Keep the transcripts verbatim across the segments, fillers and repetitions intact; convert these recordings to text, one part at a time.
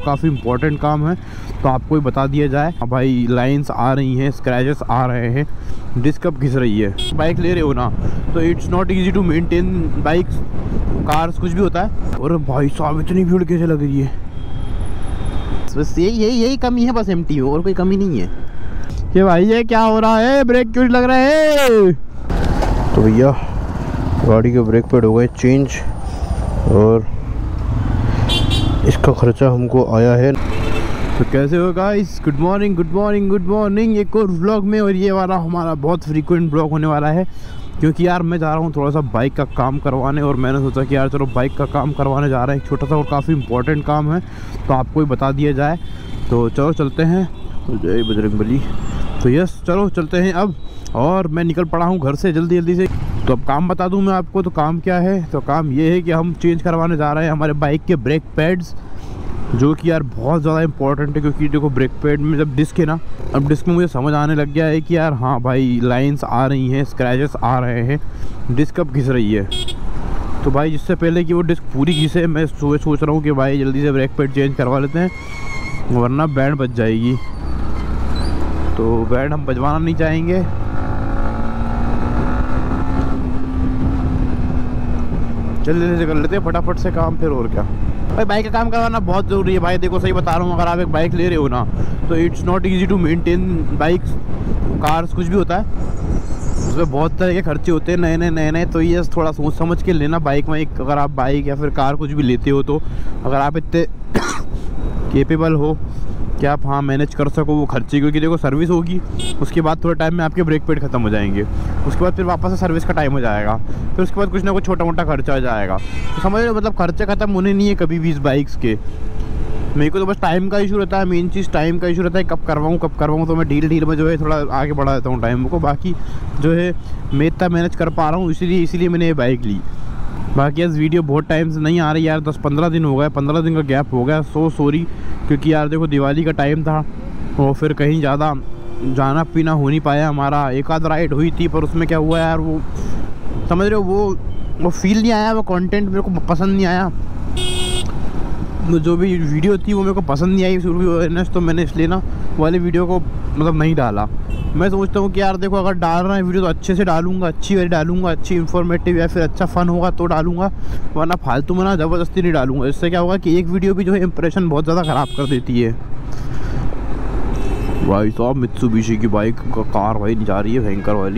काफ़ी इम्पोर्टेंट काम है तो आपको ही बता दिया जाए। अब भाई लाइंस आ रही हैं, स्क्रैचेस आ रहे हैं, डिस्क अब घिस रही है। बाइक ले रहे हो ना तो it's not easy to maintain bikes, cars, कुछ भी होता है। और भाई साहब इतनी भीड़ कैसे लग रही है, बस यही यही यही कमी है बस एमटी में, और कोई कमी नहीं है। ये भाई ये क्या हो रहा है, ब्रेक क्यों लग रहा है? तो भैया गाड़ी के ब्रेक पैड हो गए चेंज और इसका खर्चा हमको आया है। तो कैसे हो guys, good morning good morning good morning एक और व्लॉग में। और ये वाला हमारा बहुत फ्रीक्वेंट ब्लॉग होने वाला है क्योंकि यार मैं जा रहा हूँ थोड़ा सा बाइक का काम करवाने, और मैंने सोचा कि यार चलो बाइक का काम करवाने जा रहे हैं, एक छोटा सा और काफ़ी इंपॉर्टेंट काम है तो आपको ही बता दिया जाए। तो चलो चलते हैं, जय बजरंगबली। तो यस चलो चलते हैं अब, और मैं निकल पड़ा हूँ घर से जल्दी जल्दी से। तो अब काम बता दूँ मैं आपको, तो काम क्या है, तो काम ये है कि हम चेंज करवाने जा रहे हैं हमारे बाइक के ब्रेक पैड्स, जो कि यार बहुत ज़्यादा इंपॉर्टेंट है। क्योंकि देखो ब्रेक पैड में जब डिस्क है ना, अब डिस्क में मुझे समझ आने लग गया है कि यार हाँ भाई लाइंस आ रही हैं, स्क्रैचेस आ रहे हैं, डिस्क अब घिस रही है। तो भाई जिससे पहले कि वो डिस्क पूरी घिसे, मैं सुबह सोच रहा हूँ कि भाई जल्दी से ब्रेक पैड चेंज करवा लेते हैं, वरना बैंड बज जाएगी। तो बैंड हम बजवाना नहीं चाहेंगे। जल्दी से कर लेते हैं फटाफट से काम, फिर और क्या। भाई बाइक का काम करवाना बहुत ज़रूरी है भाई। देखो सही बता रहा हूँ, अगर आप एक बाइक ले रहे हो ना तो it's not easy to maintain bikes, cars, कुछ भी होता है, उसमें बहुत तरह के खर्चे होते हैं नए नए नए नए। तो ये थोड़ा सोच समझ के लेना बाइक में, एक अगर आप बाइक या फिर कार कुछ भी लेते हो तो अगर आप इतने केपेबल हो कि आप हाँ मैनेज कर सको वो खर्चे। क्योंकि देखो सर्विस होगी, उसके बाद थोड़े टाइम में आपके ब्रेक पैड ख़त्म हो जाएंगे, उसके बाद फिर वापस से सर्विस का टाइम हो जाएगा, फिर उसके बाद कुछ ना कुछ छोटा मोटा खर्चा आ जाएगा। तो समझ रहे हो, मतलब खर्चे ख़त्म होने नहीं है कभी भी इस बाइक्स के। मेरे को तो बस टाइम का इशू रहता है, मेन चीज़ टाइम का इशू रहता है, कब करवाऊँ कब करवाऊँ। तो मैं डील डील में जो है थोड़ा आगे बढ़ा देता हूँ टाइम को। बाकी जो है मैं इतना मैनेज कर पा रहा हूँ, इसीलिए इसीलिए मैंने ये बाइक ली। बाकी यार वीडियो बहुत टाइम से नहीं आ रही यार, दस पंद्रह दिन हो गए, पंद्रह दिन का गैप हो गया, सो सॉरी। क्योंकि यार देखो दिवाली का टाइम था और फिर कहीं ज़्यादा जाना पीना हो नहीं पाया हमारा। एक आध राइड हुई थी पर उसमें क्या हुआ यार, वो समझ रहे हो, वो वो फील नहीं आया, वो कंटेंट मेरे को पसंद नहीं आया, जो भी वीडियो थी वो मेरे को पसंद नहीं आई शुरू अवेयरनेस। तो मैंने इसलिए ना वाली वीडियो को मतलब नहीं डाला। मैं सोचता हूँ कि यार देखो अगर डाल रहा है वीडियो तो अच्छे से डालूंगा, अच्छी वाली डालूंगा, अच्छी इन्फॉर्मेटिव या फिर अच्छा फ़न होगा तो डालूंगा, वरना फालतू में ना ज़बरदस्ती नहीं डालूंगा। इससे क्या होगा कि एक वीडियो भी जो है इंप्रेशन बहुत ज़्यादा ख़राब कर देती है। भाई साहब मित्सुबिशी की बाइक का कार भाई जा रही है भयंकर वाली।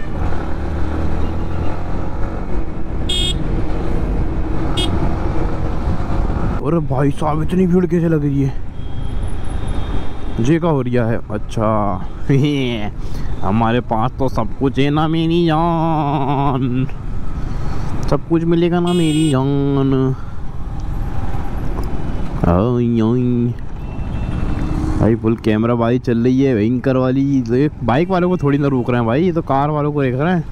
और भाई साहब इतनी भीड़ कैसे लग रही है, जे का हो रहा है। अच्छा हमारे पास तो सब कुछ है ना मेरी जान, सब कुछ मिलेगा ना मेरी जान। भाई फुल कैमरा बाई चल रही है भयंकर वाली। तो एक बाइक वालों को थोड़ी ना रोक रहे हैं भाई, ये तो कार वालों को रोक रहे हैं,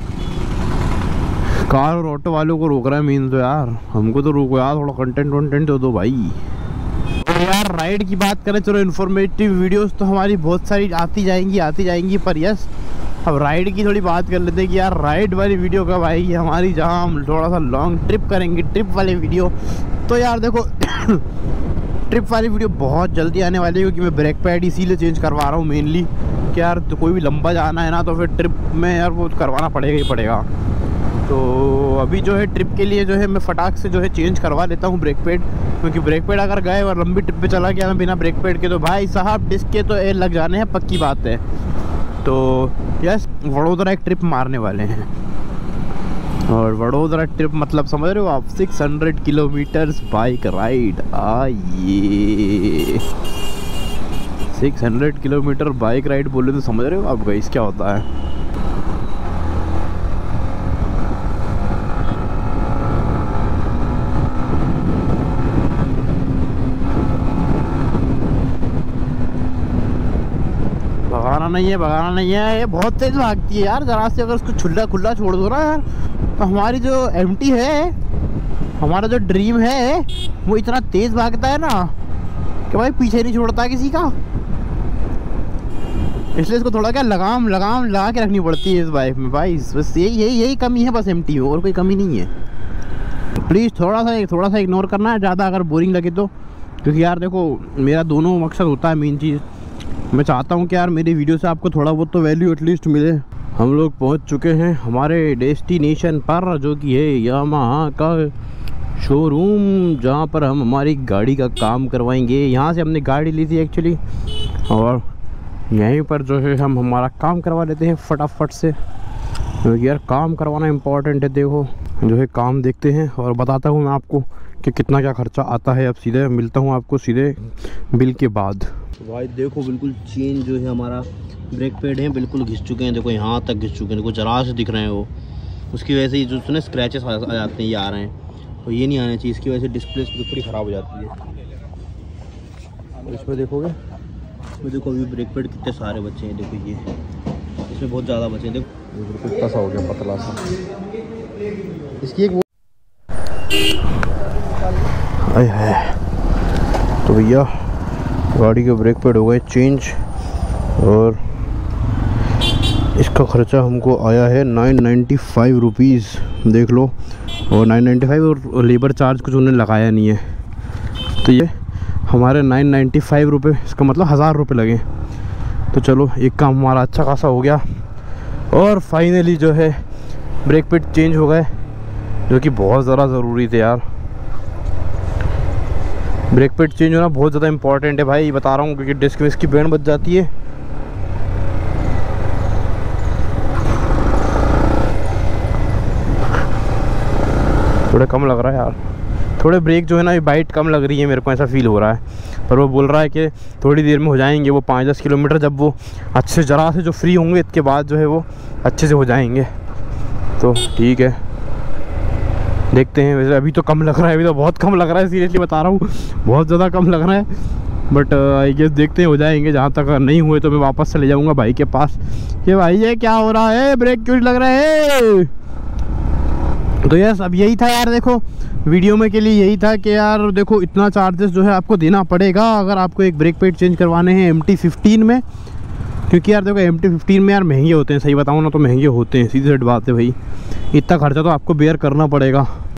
कार और ऑटो वालों को रोक रहा है मीन। तो यार हमको तो रोको यार, थोड़ा कंटेंट वंटेंट दो दो भाई। और यार राइड की बात करें, चलो इन्फॉर्मेटिव वीडियोस तो हमारी बहुत सारी आती जाएंगी आती जाएंगी पर यस अब राइड की थोड़ी बात कर लेते हैं कि यार राइड वाली वीडियो कब आएगी हमारी, जहाँ हम थोड़ा सा लॉन्ग ट्रिप करेंगे, ट्रिप वाली वीडियो। तो यार देखो ट्रिप वाली वीडियो बहुत जल्दी आने वाली है, क्योंकि मैं ब्रेक पैड इसीलिए चेंज करवा रहा हूँ मेनली कि यार तो कोई भी लंबा जाना है ना तो फिर ट्रिप में यार वो करवाना पड़ेगा ही पड़ेगा। तो अभी जो है ट्रिप के लिए जो है मैं फटाक से जो है चेंज करवा लेता हूँ ब्रेक पैड, क्योंकि ब्रेक पैड अगर गए और लंबी ट्रिप पे चला गया मैं बिना ब्रेक पैड के तो भाई साहब डिस्क के तो एयर लग जाने हैं, पक्की बात है। तो यस वडोदरा एक ट्रिप मारने वाले हैं, और वडोदरा ट्रिप मतलब समझ रहे हो आप, छह सौ किलोमीटर्स बाइक राइड। आइए छह सौ किलोमीटर बाइक राइड बोले तो समझ रहे हो आप गाइस क्या होता है। भगाना नहीं है भगाना नहीं है, ये बहुत तेज भागती है यार। जरा से अगर उसको खुला खुला छोड़ दो ना यार, तो हमारी जो एमटी है, हमारा जो ड्रीम है, वो इतना तेज भागता है ना कि भाई पीछे नहीं छोड़ता किसी का। इसलिए इसको थोड़ा क्या लगाम लगाम लगा के रखनी पड़ती है इस बाइक में भाई। बस यही यही यही कमी है बस एमटी में, और कोई कमी नहीं है। प्लीज़ थोड़ा सा थोड़ा सा इग्नोर करना है, ज़्यादा अगर बोरिंग लगे तो क्योंकि यार देखो मेरा दोनों मकसद होता है। मेन चीज़ मैं चाहता हूँ कि यार मेरी वीडियो से आपको थोड़ा बहुत तो वैल्यू एटलीस्ट मिले। हम लोग पहुँच चुके हैं हमारे डेस्टिनेशन पर, जो कि है यामाहा का शोरूम, जहाँ पर हम हमारी गाड़ी का काम करवाएंगे। यहाँ से हमने गाड़ी ली थी एक्चुअली, और यहीं पर जो है हम हमारा काम करवा लेते हैं फटाफट से। तो यार काम करवाना इम्पोर्टेंट है। देखो जो है काम देखते हैं और बताता हूँ मैं आपको कि कितना क्या खर्चा आता है। अब सीधे मिलता हूँ आपको सीधे बिल के बाद। भाई देखो बिल्कुल चेन जो है हमारा ब्रेक पैड है बिल्कुल घिस चुके हैं। देखो यहाँ तक घिस चुके हैं, देखो जरा से दिख रहे हैं वो। उसकी वजह से ये जो ना स्क्रैचेस आ जाते हैं, ये आ रहे हैं, तो ये नहीं आना चाहिए। इसकी वजह से डिस्प्ले थोड़ी ख़राब हो जाती है। और इसमें देखोगे, इसमें देखो अभी ब्रेक पैड कितने सारे बचे हैं। देखो ये इसमें बहुत ज़्यादा बचे हैं। देखो बिल्कुल इतना सा हो गया पतला सा। इसकी एक वो आए है। तो भैया गाड़ी के ब्रेक पैड हो गए चेंज, और इसका खर्चा हमको आया है नाइन नाइन्टी फाइव रुपीज़, देख लो। और नाइन नाइन्टी फाइव और लेबर चार्ज कुछ उन्होंने लगाया नहीं है, तो ये हमारे नाइन नाइन्टी फाइव रुपये, इसका मतलब हज़ार रुपये लगे। तो चलो एक काम हमारा अच्छा खासा हो गया। और फाइनली जो है ब्रेक पैड चेंज हो गए, जो कि बहुत ज़्यादा ज़रूरी थे यार। ब्रेक पैड चेंज होना बहुत ज़्यादा इंपॉर्टेंट है भाई, बता रहा हूँ, क्योंकि डिस्क विस्क की बैंड बच जाती है। थोड़ा कम लग रहा है यार, थोड़े ब्रेक जो है ना ये बाइट कम लग रही है, मेरे को ऐसा फील हो रहा है। पर वो बोल रहा है कि थोड़ी देर में हो जाएंगे वो पाँच दस किलोमीटर, जब वो अच्छे से जरा से जो फ्री होंगे इसके बाद जो है वो अच्छे से हो जाएंगे। तो ठीक है, देखते हैं। वैसे अभी तो कम लग रहा है, अभी तो बहुत कम लग रहा है, सीरियसली बता रहा हूँ, बहुत ज़्यादा कम लग रहा है। बट आई गेस देखते हैं हो जाएंगे। जहाँ तक नहीं हुए तो मैं वापस चले जाऊँगा भाई के पास कि भाई ये क्या हो रहा है, ब्रेक क्यों लग रहा है। तो यस अब यही था यार, देखो वीडियो में के लिए यही था कि यार देखो इतना चार्जेस जो है आपको देना पड़ेगा अगर आपको एक ब्रेक पैड चेंज करवाने हैं एम टी फिफ्टीन में। क्योंकि यार देखो एम टी फिफ्टीन में यार महंगे होते हैं, सही बताऊँ ना तो महंगे होते हैं, सीधी सी बात है भाई। इतना खर्चा तो आपको बेयर करना पड़ेगा।